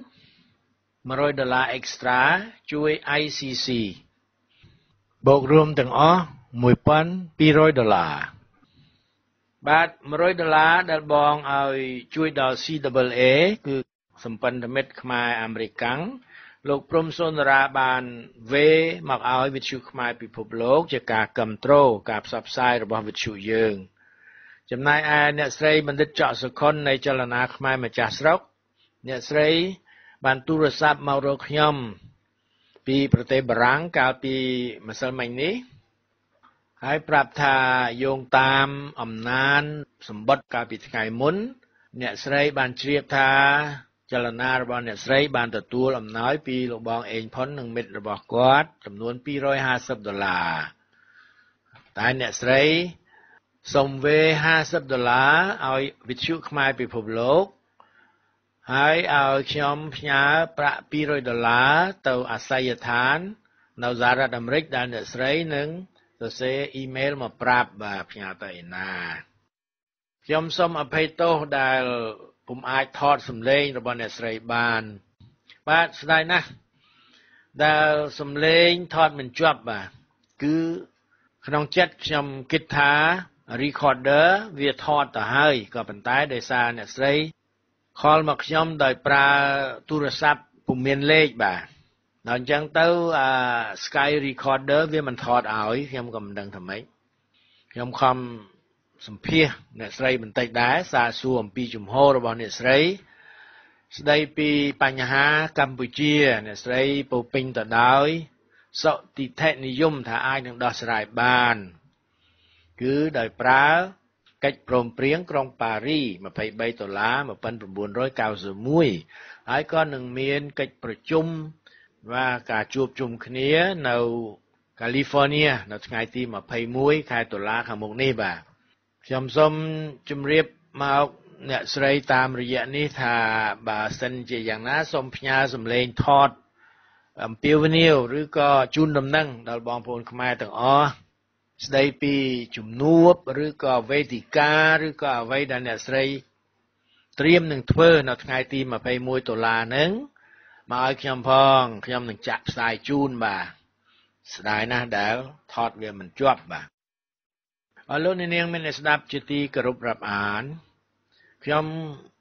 một trămដុល្លារ extra ជួយ ไอ ซี ซี បូករួមទាំងអស់một nghìn hai trămដុល្លារបាទmột trămដុល្លារដែលបងឲ្យជួយដល់ ซี เอ เอ គឺសម្ព័ន្ធមិត្តខ្មែរអាមេរិកាំងលោកព្រំសុនរាបានវេមកឲ្យវិទ្យុខ្មែរពិភពលោកជាការគាំទ្រការផ្សព្វផ្សាយរបស់វិទ្យុយើងចំណែកឯអ្នកស្រីបណ្ឌិតចော့សុខុននៃចលនាខ្មែរម្ចាស់ស្រុកអ្នកស្រីបានទូរស័ព្ទមករកខ្ញុំពីប្រទេសបារាំងកាលពីម្សិលមិញនេះហើយប្រាប់ថាយោងតាមអំណាចសម្បត្តិកាលពីថ្ងៃមុនអ្នកស្រីបានជ្រាបថាចលនារបស់អ្នកស្រីបានទទួលអំណោយពីលោកបងអេងផុននិងមិត្តរបស់គាត់ចំនួនពីររយห้าสิบដុល្លារតែអ្នកស្រីសុំវេห้าสิบដុល្លារឲ្យវិទ្យុខ្មែរពិភពលោកហើយឲ្យខ្ញុំផ្ញើប្រាក់ពីររយដុល្លារទៅអាស័យដ្ឋាននៅសហរដ្ឋអាមេរិកដែលអ្នកស្រីនឹងសរសេរអ៊ីមែលមកប្រាប់បាទផ្ញើទៅឯណាខ្ញុំសូមអភ័យទោសដែលពុំអាចថតសំឡេងរបស់អ្នកស្រីបានបាទស្ដាយណាស់ដែលសំឡេងថតមិនជាប់បាទគឺក្នុងចិត្តខ្ញុំគិតថា recorder វាថតទៅហើយក៏ប៉ុន្តែដោយសារអ្នកស្រីខលមកខ្ញុំដោយប្រើទូរស័ព្ទពុំមានលេខបាទដល់អញ្ចឹងទៅអា Sky recorder វាមិនថតឲ្យខ្ញុំក៏មិនដឹងថាម៉េចខ្ញុំខំសម្ភាសអ្នកស្រីបន្តិចដែរសាកសួរអំពីជំហររបស់អ្នកស្រីស្ដីពីបញ្ហាកម្ពុជាអ្នកស្រីពោពេញទៅដោយសុតិធិនិយមថាអាចនឹងដោះស្រាយបានគឺដោយប្រើកិច្ចព្រមព្រៀងក្រុងប៉ារីยี่สิบสามដុល្លារmột nghìn chín trăm chín mươi mốtហើយក៏នឹងមានកិច្ចប្រជុំvàការជួបជុំគ្នានៅ California នៅថ្ងៃទីยี่สิบเอ็ดខែតុលាខាងមុខនេះបាទខ្ញុំសូមជម្រាបមកអ្នកស្រីតាមរយៈនេះថាបើសិនជាយ៉ាងណាសូមផ្ញើសម្លេងថតអំពាវនាវឬក៏ជូនដំណឹងដល់បងប្អូនខ្មែរទាំងអស់ស្ដីពីជំនួបឬក៏វេទិកាឬក៏អ្វីដែលអ្នកស្រីត្រៀមនឹងធ្វើនៅថ្ងៃទីยี่สิบเอ็ดតុលាហ្នឹងមកឲ្យខ្ញុំផងខ្ញុំនឹងចាក់ផ្សាយជូនបាទស្ដាយណាស់ដែលថតវាមិនជាប់បាទអរលោកអ្នកនាងមានស្ដាប់ជាទីគោរពរាប់អានខ្ញុំ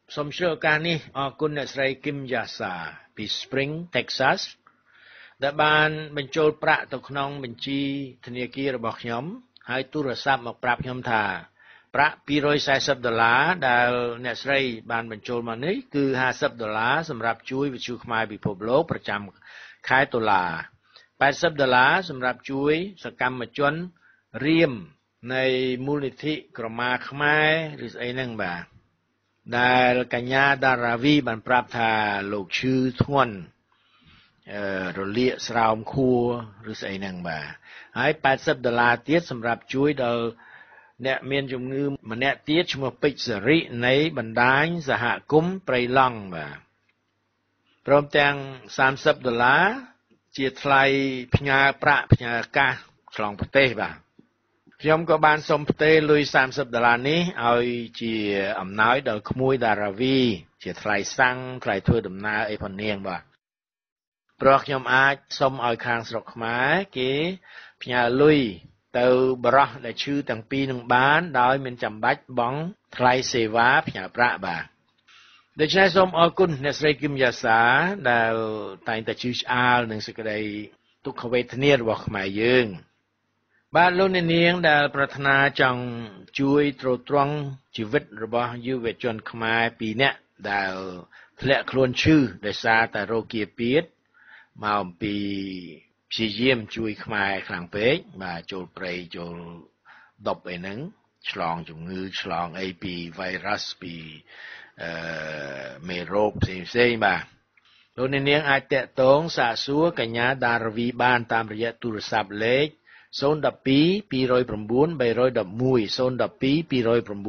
សូមជ្រាបឱកាសនេះអរគុណអ្នកស្រីគឹមយ៉ាសាពី Spring Texas ដែលបានបញ្ចូលប្រាក់ទៅក្នុងបញ្ជីធនាគាររបស់ខ្ញុំហើយទូរស័ព្ទមកប្រាប់ខ្ញុំថាប្រាក់ពីររយสี่สิบដុល្លារដែលអ្នកស្រីបានបញ្ចូលមកនេះគឺห้าสิบដុល្លារសម្រាប់ជួយវិទ្យុខ្មែរពិភពលោកប្រចាំខែតុលាeightyដុល្លារសម្រាប់ជួយសកម្មជនរៀមនៃមូលនិធិក្រមាខ្មែរឬស្អីហ្នឹងបាទដែលកញ្ញាដារាវីបានប្រាប់ថាលោកឈឺធ្ងន់អឺរលាកស្រោមខួរឬស្អីហ្នឹងបាទហើយeightyដុល្លារទៀតសម្រាប់ជួយដល់អ្នកមានជំងឺម្នាក់ទៀតឈ្មោះពេជ្រសេរីនៃបណ្ដាញសហគមន៍ព្រៃឡង់បាទព្រមទាំងthirtyដុល្លារជាថ្លៃផ្ញើប្រាក់ផ្ញើកាសឆ្លងប្រទេសបាទខ្ញុំក៏បានសុំផ្ទេរលុយthirtyដុល្លារនេះឲ្យជាអំណោយដល់ក្មួយដារាវីជាថ្លៃសាំងថ្លៃធ្វើដំណើរអីផងនាងបាទព្រោះខ្ញុំអាចសុំឲ្យខាងស្រុកខ្មែរគេផ្ញើលុយទៅបរោះដែលឈឺទាំងពីរនឹងបានដោយមិនចាំបាច់បង់ថ្លៃសេវាផ្ញើប្រាក់បាទដូច្នេះសូមអរគុណអ្នកស្រីគឹមយ៉ាសាដែលតែងតែជឿឆ្អាលនឹងសេចក្តីទុក្ខវេទនារបស់ខ្មែរយើងបាទលោកអ្នកនាងដែលប្រាថ្នាចង់ជួយទ្រទ្រង់ជីវិតរបស់យុវជនខ្មែរពីរនាក់ដែលធ្លាក់ខ្លួនឈឺដោយសារតែរោគគាពៀតមកអំពីព្យាយាមជួយខ្មែរខ្លាំងពេកបាទចូលព្រៃចូលដប់អីហ្នឹងឆ្លងជំងឺឆ្លងអីពី virus ពីអឺមេរោគផ្សេងផ្សេងបាទលោកអ្នកនាងអាចតាក់ទងសាកសួរកញ្ញាដារវីបានតាមរយៈទូរស័ព្ទលេខzero one two two oh nine three one one zero one two two oh nine three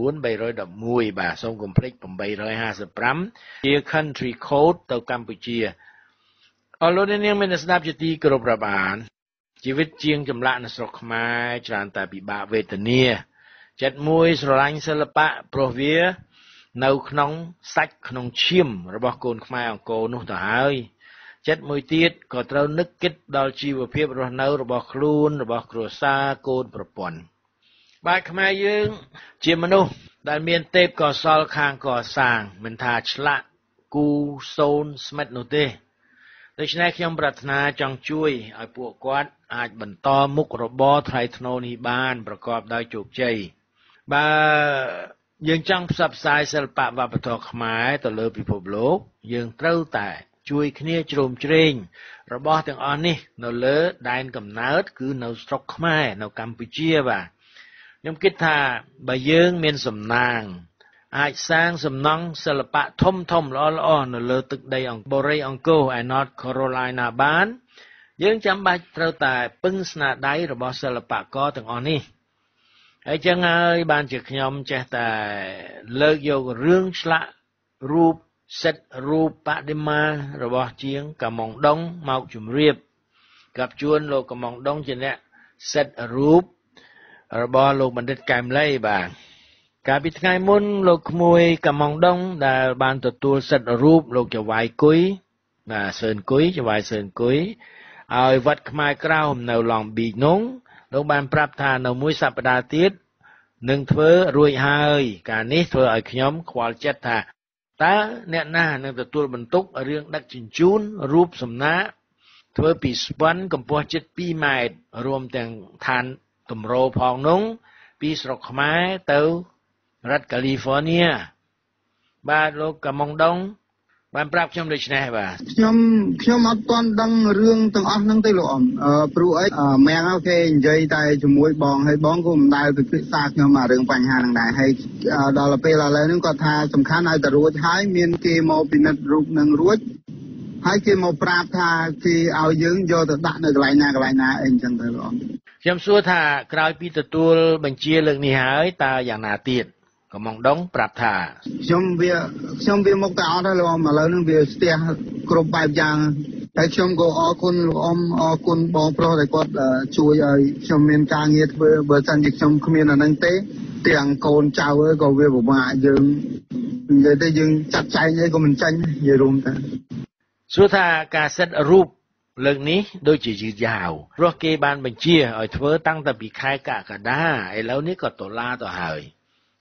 one oneបាទសូមកុំភ្លេចeight five fiveជា country code ទៅកម្ពុជាអរលោកអ្នកនាងមានស្ដាប់ជាទីគោរពរាប់អានជីវិតជាងចម្លាក់នៅស្រុកខ្មែរច្រើនតែពិបាកវេទនាចិត្តមួយស្រឡាញ់សិល្បៈព្រោះវានៅក្នុងសាច់ក្នុងឈាមរបស់កូនខ្មែរអង្គរនោះទៅហើយចិត្តមួយទៀតក៏ត្រូវនឹកគិតដល់ជីវភាពរស់នៅរបស់ខ្លួនរបស់គ្រួសារកូនប្រពន្ធបាទខ្មែរយើងជាមនុស្សដែលមានទេពកោសល្យខាងកសាងមិនថាឆ្លាក់គូសូនស្មិតនោះទេដូច្នេះខ្ញុំប្រាថ្នាចង់ជួយឲ្យពួកគាត់អាចបន្តមុខរបរថ្លៃថ្នូរនេះបានប្រកបដោយជោគជ័យបើយើងចង់ផ្សព្វផ្សាយសិល្បៈវប្បធម៌ខ្មែរទៅលើពិភពលោកយើងត្រូវតែជួយគ្នាជ្រោមជ្រែងរបស់ទាំងអស់នេះនៅលើដែនកំណើតគឺនៅស្រុកខ្មែរនៅកម្ពុជាបាទខ្ញុំគិតថាបើយើងមានសំណាងអាចសាងសំណង់សិល្បៈធំធំល្អល្អនៅលើទឹកដីអង្គបូរីអង្គរឯ North Carolina បានយើងចាំបាច់ត្រូវតែពឹងស្នាដៃរបស់សិល្បករទាំងអស់នេះហើយចឹងហើយបានជាខ្ញុំចេះតែលើកយករឿងឆ្លាក់រូបសិទ្ធរូបបដិមារបស់ជាងកំងដុងមកជម្រាបกับជួនលោកកំងដុងជាអ្នកសិទ្ធរូបរបស់លោកបណ្ឌិតកែមលីបាទកាលពីថ្ងៃមុនលោកក្មួយកំងដុងដែលបានទទួលសិទ្ធរូបលោកចវាយគុយបាទសឿនគុយចវាយសឿនគុយឲ្យវត្តខ្មែរក្រោមនៅឡង់ប៊ីនោះលោកបានប្រាប់ថានៅមួយសប្តាហ៍ទៀតនឹងធ្វើរួចហើយការនេះធ្វើឲ្យខ្ញុំខ្វល់ចិត្តថាតើអ្នកណានឹងទទួលបន្ទុករឿងដឹកជញ្ជូនរូបសំណាកធ្វើពីស្ពាន់កម្ពស់ជិតtwoម៉ែត្ររួមទាំងឋានតម្រូផងនោះពីស្រុកខ្មែរទៅរដ្ឋ California បាទលោកកំងដុងបានប្រាប់ខ្ញុំដូចនេះបាទខ្ញុំខ្ញុំអត់ទាន់ដឹងរឿងទាំងអស់ហ្នឹងទេលោកអ៊ំអឺព្រោះអីម៉ែងគេនិយាយតែជាមួយបងហើយបងក៏មិនដែលទៅពិសាខ្ញុំអារឿងបញ្ហាហ្នឹងដែរហើយដល់ពេលឥឡូវហ្នឹងគាត់ថាសំខាន់ឲ្យតែរួចហើយមានគេមកពិនិត្យរូបនឹងរួចហើយគេមកប្រាប់ថាគេឲ្យយើងយកទៅដាក់នៅកន្លែងណាកន្លែងណាអីអញ្ចឹងទៅលោកអ៊ំខ្ញុំសួរថាក្រោយពីទទួលបញ្ជាលើកនេះហើយតើយ៉ាងណាទៀតកំងដុងប្រាប់ថាខ្ញុំវាខ្ញុំវាមកតែអត់ហើយលោកអ៊ំឥឡូវហ្នឹងវាស្ទះគ្រប់បែបយ៉ាងហើយខ្ញុំក៏អរគុណលោកអ៊ំអរគុណបងប្រុសដែលគាត់ជួយឲ្យខ្ញុំមានការងារធ្វើបើមិនជាខ្ញុំគ្មានអាហ្នឹងទេទាំងកូនចៅក៏វាពិបាកយើងនិយាយទៅយើងចាត់ចែងអីក៏មិនចាញ់និយាយរួមតែសួរថាការសិទ្ធរូបលើកនេះដូចជាយឺតយ៉ាវព្រោះគេបានបញ្ជាឲ្យធ្វើតាំងតែពីខែកក្កដាឥឡូវនេះក៏តុលាទៅហើយ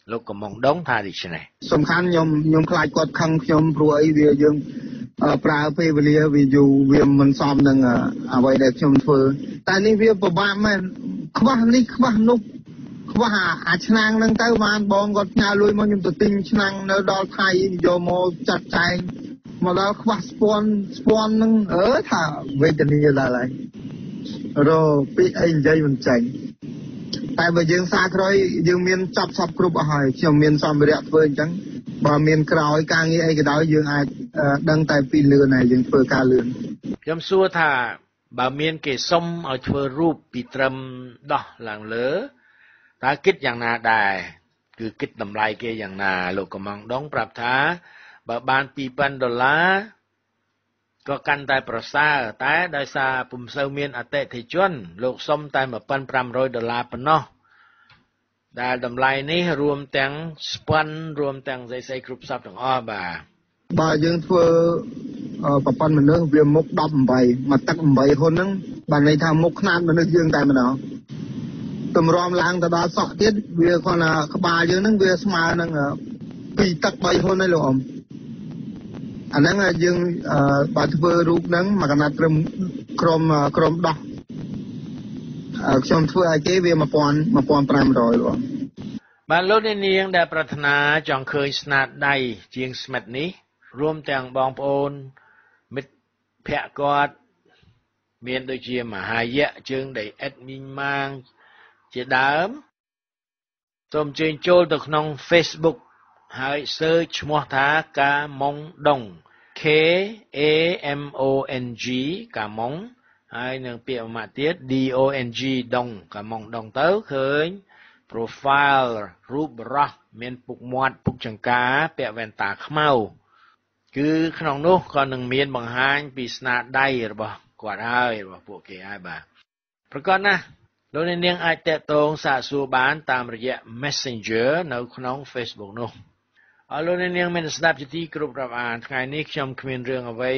លោកកំមុងដងថាដូច្នេះសំខាន់ខ្ញុំខ្ញុំខ្លាចគាត់ខឹងខ្ញុំព្រោះអីវាយើងប្រើពេលវេលាវាយូរវាមិនសមនឹងអ្វីដែលខ្ញុំធ្វើតែនេះវាពិបាកមែនខ្វះនេះខ្វះនោះខ្វះអាឆ្នាំងហ្នឹងទៅបានបងគាត់ផ្ញើលុយមកខ្ញុំទៅទិញឆ្នាំងនៅដល់ថៃយកមកចាត់ចែងមកដល់ខ្វះស្ពាន់ស្ពាន់ហ្នឹងអើថាវេទនាដល់ហើយរពីអីនិយាយមិនចាញ់តែបើយើងសាក្រោយយើងមានចប់សពគ្រប់អស់ហើយខ្ញុំមានសម្ភារៈធ្វើអញ្ចឹងបើមានក្រោយការងារអីក៏ដោយយើងអាចដឹងតែពីលឿនហើយយើងធ្វើការលឿនខ្ញុំសួរថាបើមានគេសុំឲ្យធ្វើរូបពីត្រឹមដោះឡើងលើតើគិតយ៉ាងណាដែរគឺគិតតម្លៃគេយ៉ាងណាលោកកំងដងប្រាប់ថាបើបានពីរពាន់ដុល្លារក៏កាន់តែប្រសើរតែដោយសារពុំសូវមានអតិថិជនលោកសុំតែmột nghìn năm trămដុល្លារប៉ុណ្ណោះដែលតម្លៃនេះរួមទាំងស្ពាន់រួមទាំងស្អីៗគ្រប់សពទាំងអស់បាទបើយើងធ្វើប្រព័ន្ធមនុស្សវាមុខដប់eightមកទឹកeightហ៊ុនហ្នឹងបានន័យថាមុខខ្នាតមនុស្សយើងតែម្ដងតម្រាំឡើងទៅដល់សក់ទៀតវាគាត់ថាក្បាលយើងហ្នឹងវាស្មើនឹងពីទឹកthreeហ៊ុនហើយលោកអ៊ំអាហ្នឹងយើងបើធ្វើរូបហ្នឹងមកកណាត់ត្រឹមក្រុមក្រុមដោះខ្ញុំធ្វើឲ្យគេវាone thousand one thousand five hundredលោកបាទលោកនាងដែលប្រាថ្នាចង់ឃើញស្នាដៃជាងស្មិតនេះរួមទាំងបងប្អូនមិត្តភ័ក្តិគាត់មានដូចជាមហាយៈជើងដីអេដមីងម៉ាងជាដើមសូមអញ្ជើញចូលទៅក្នុង Facebook ហើយ search ឈ្មោះថាកាម៉ុងដុង K A M O N G កាម៉ុងហើយនឹងពាក្យមួយម៉ាត់ទៀត D O N G ដុងកាម៉ុងដុងទៅឃើញ profile រូបបរោះមានពុកមាត់ពុកចង្កាពាក់វ៉ែនតាខ្មៅគឺក្នុងនោះក៏នឹងមានបង្ហាញពីស្នាដៃរបស់គាត់ហើយរបស់ពួកគេហើយបាទប្រកបណាស់លោកអ្នកនាងអាចតាក់ទងសាកសួរបានតាមរយៈ Messenger នៅក្នុង Facebook នោះអរលោកអ្នកនាងមានស្ដាប់ជាទីគោរពរាប់អានថ្ងៃនេះខ្ញុំគ្មានរឿងអ្វី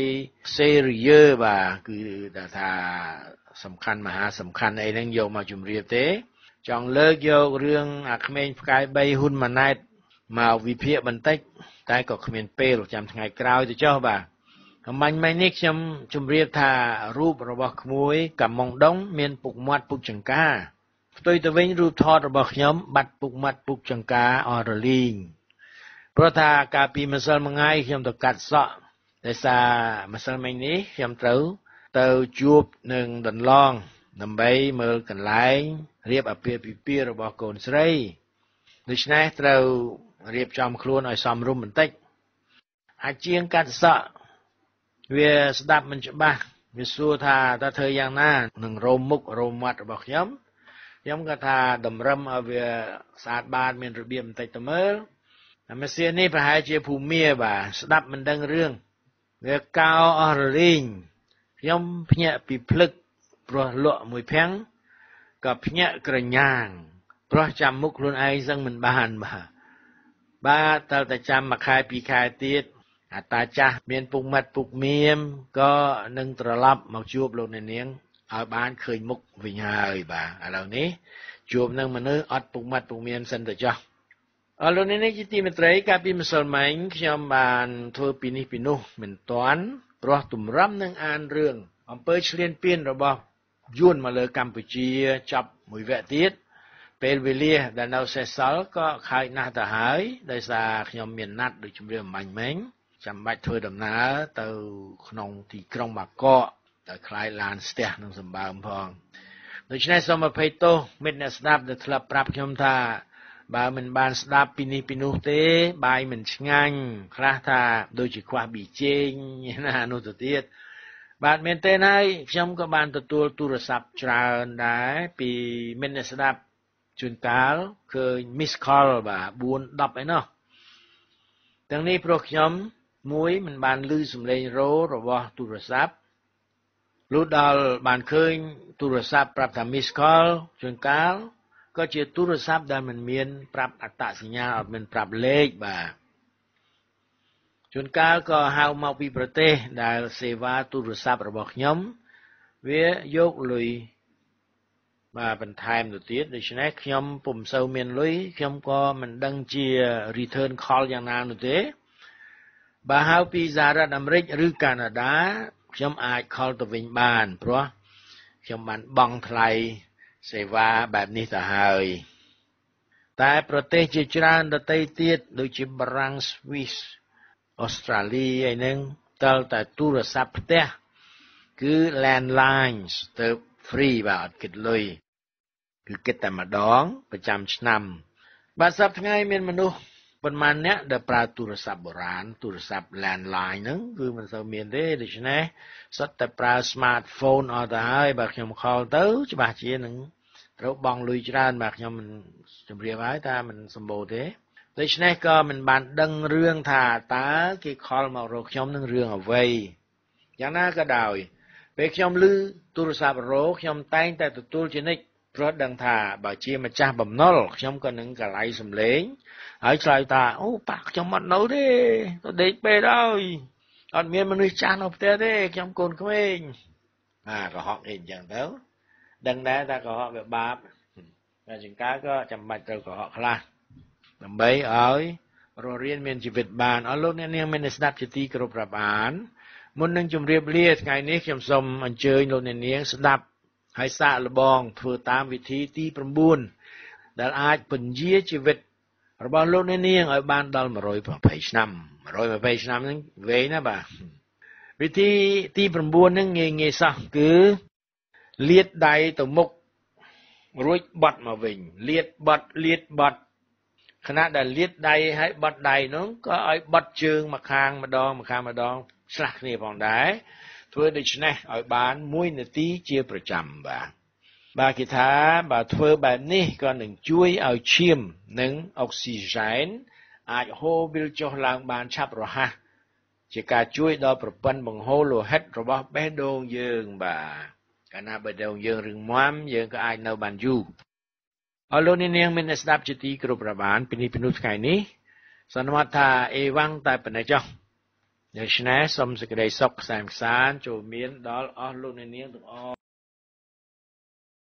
serious បាទគឺថាសំខាន់មហាសំខាន់អីហ្នឹងយកមកជម្រាបទេចង់លើកយករឿងអាក្មេងផ្កាយបីហ៊ុនម៉ាណែតមកវិភាគបន្តិចតែក៏គ្មានពេលចាំថ្ងៃក្រោយទៅចុះបាទអំបញ្ញមិញនេះខ្ញុំជម្រាបថារូបរបស់ក្មួយកាម៉ុងដុងមានពុកមាត់ពុកចង្កាផ្ទុយទៅវិញរូបថតរបស់ខ្ញុំបាត់ពុកមាត់ពុកចង្កាអស់រលីងព្រោះថាកាលពីម្សិលមិញខ្ញុំទៅកាត់សក់ដោយសារម្សិលមិញនេះខ្ញុំត្រូវទៅជួបនឹងដន្លងដើម្បីមើលកន្លែងរៀបអាពាហ៍ពិពាហ៍របស់កូនស្រីដូច្នេះត្រូវរៀបចំខ្លួនឲ្យសមរម្យបន្តិចអាជាងកាត់សក់វាស្ដាប់មិនច្បាស់វាសួរថាតើធ្វើយ៉ាងណានឹងរោមមុខរោមមាត់របស់ខ្ញុំខ្ញុំក៏ថាតម្រឹមឲ្យវាស្អាតបាតមានរបៀបបន្តិចទៅមើលអាមេសៀនេះប្រហែលជាភូមិបាទស្ដាប់មិនដឹងរឿងវាកោអស់រលីងខ្ញុំភ្ញាក់ពីភ្លឹកព្រោះលក់មួយភាំងក៏ភ្ញាក់ក្រញាងព្រោះចាំមុខខ្លួនឯងសឹងមិនបានបាទបាទតើតែចាំមួយខែពីរខែទៀតអាតាចាស់មានពុកមាត់ពុកមៀមក៏នឹងត្រឡប់មកជួបលោកអ្នកនាងឲ្យបានឃើញមុខវិញហើយបាទឥឡូវនេះជួបនឹងមនុស្សអត់ពុកមាត់ពុកមៀមសិនទៅចុះអរលោកអ្នកនាងជាទីមេត្រីកាលពីម្សិលមិញខ្ញុំបានធ្វើពីនេះពីនោះមិនទាន់ព្រោះទម្រាំនឹងអានរឿងអំពើឈ្លានពានរបស់យួនមកលើកម្ពុជាចាប់មួយវគ្គទៀតពេលវេលាដែលនៅសេសសល់ក៏ខើចណាស់ទៅហើយដោយសារខ្ញុំមានណាត់ដូចជំរាបអំបញ្ញមិញចាំបាច់ធ្វើដំណើរទៅក្នុងទីក្រុងបាកកទៅខ្លាយឡានស្ទះនឹងសម្បើមផងដូច្នេះសូមអភ័យទោសមិត្តអ្នកស្ដាប់ដែលធ្លាប់ប្រាប់ខ្ញុំថាបើមិនបានស្ដាប់ពីនេះពីនោះទេបាយមិនឆ្ងាញ់ខ្លះថាដូចជាខ្វះប៊ីចេងណានោះទៅទៀតបាទមែនទេហើយខ្ញុំក៏បានទទួលទូរស័ព្ទច្រើនដែរពីមិត្តអ្នកស្ដាប់ជួនកាលឃើញ miss call បាទfour tenឯណោះទាំងនេះព្រោះខ្ញុំមួយមិនបានឮសំឡេងរោរបស់ទូរស័ព្ទលុះដល់បានឃើញទូរស័ព្ទប្រាប់ថា miss call ជួនកាលក៏ជាទូរស័ព្ទដែលមិនមានប្រាប់អត្តសញ្ញាណអត់មានប្រាប់លេខបាទជួនកាលក៏ហៅមកពីប្រទេសដែលសេវាទូរស័ព្ទរបស់ខ្ញុំវាយកលុយបាទបន្ថែមទៅទៀតដូច្នេះខ្ញុំពុំសូវមានលុយខ្ញុំក៏មិនដឹងជា return call យ៉ាងណានោះទេបើហៅពីសហរដ្ឋអាមេរិកឬកាណាដាខ្ញុំអាច call ទៅវិញបានព្រោះខ្ញុំបានបង់ថ្លៃសេវាបែបនេះទៅហើយតែប្រទេសជាច្រើនដទៃទៀតដូចជាបារាំង Swiss អូស្ត្រាលីឯហ្នឹងតើតែទូរស័ព្ទផ្ទះគឺ landlines ទៅ free បាទអត់គិតលុយគឺគិតតែម្ដងប្រចាំឆ្នាំបាទសប្តាហ៍ថ្ងៃមានមនុស្សប៉ុន្មានអ្នកដែលប្រើទូរស័ព្ទបុរាណទូរស័ព្ទ landline ហ្នឹងគឺមិនសូវមានទេដូច្នេះសុទ្ធតែប្រើ smartphone អត់ទៅហើយបើខ្ញុំ call ទៅច្បាស់ជានឹងត្រូវបង់លុយច្រើនបាទខ្ញុំមិនជម្រាបហើយថាមិនសម្បូរទេដូច្នេះក៏មិនបានដឹងរឿងថាតើគេ call មករកខ្ញុំនឹងរឿងអ្វីយ៉ាងណាក៏ដោយពេលខ្ញុំឮទូរស័ព្ទរោខ្ញុំតែងតែទទួលជានិច្ចព្រោះដឹងថាបើជាម្ចាស់បំណុលខ្ញុំក៏នឹងកលៃសំឡេងហើយឆ្លើយថាអូប៉ាខ្ញុំអត់នៅទេទៅដេកពេលហើយអត់មានមនុស្សចាស់នៅផ្ទះទេខ្ញុំកូនក្មេងអាកុហកអីអញ្ចឹងទៅដឹងដែរថាកុហកវាបាបតែចង្ការក៏ចាំបាច់ត្រូវកុហកខ្លះដើម្បីឲ្យរស់រានមានជីវិតបានអរលោកអ្នកនាងមានស្ដាប់ជាទីគោរពរាប់អានមុននឹងជម្រាបលាថ្ងៃនេះខ្ញុំសូមអញ្ជើញលោកអ្នកនាងស្ដាប់ហើយសាកល្បងធ្វើតាមវិធីទី៩ដែលអាចពន្យាជីវិតរបស់លោកអ្នកនាងឲ្យបានដល់một trăm hai mươiឆ្នាំmột trăm hai mươiឆ្នាំហ្នឹងវែងណាបាទវិធីទី៩ហ្នឹងងាយងាយសោះគឺលាតដៃទៅមុខរួចបត់មកវិញលាតបត់លាតបត់ខណៈដែលលាតដៃហើយបត់ដៃនោះក៏ឲ្យបត់ជើងមកខាងម្ដងមកខាងម្ដងឆ្លាស់គ្នាផងដែរធ្វើដូច្នេះឲ្យបានមួយនាទីជាប្រចាំបាទបាទគេថាបើធ្វើបែបនេះក៏នឹងជួយឲ្យឈាមនិងអុកស៊ីហ្សែនអាចហូរវិលចុះឡើងបានឆាប់រហ័សជាការជួយដល់ប្រព័ន្ធបង្ហូរលោហិតរបស់បេះដូងយើងបាទកាលណាបេះដូងយើងរឹងមាំយើងក៏អាចនៅបានយូរអរលោកអ្នកនាងមានស្ដាប់ជាទីគោរពរាប់អានពីនេះពីនោះថ្ងៃនេះសន្មតថាអេវ៉ាំងតែប៉ុណ្ណេះចុះដូច្នេះសូមសេចក្តីសុខខ្សែមខ្សាន្តចូលមានដល់អស់លោកអ្នកនាងទាំងអស់